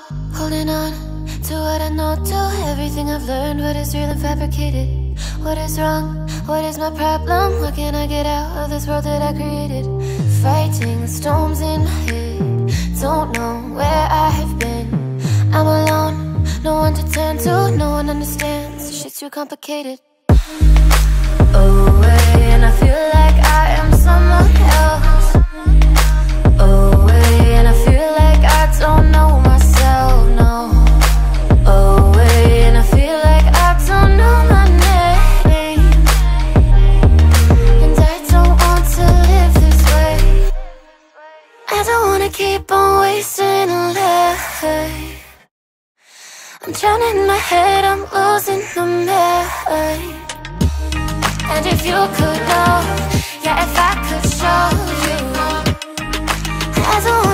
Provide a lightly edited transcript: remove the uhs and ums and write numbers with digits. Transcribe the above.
Holding on to what I know, to everything I've learned. What is real and fabricated? What is wrong? What is my problem? What can I get out of this world that I created? Fighting storms in my head, don't know where I have been. I'm alone, no one to turn to, no one understands. Shit's too complicated. Away, and I feel like I am someone else. Away, and I feel like I don't know myself, no. Away, and I feel like I don't know my name. And I don't want to live this way. I don't wanna keep on wasting a life. I'm drowning in my head, I'm losing the mind. And if you could know, yeah, if I could show you, I don't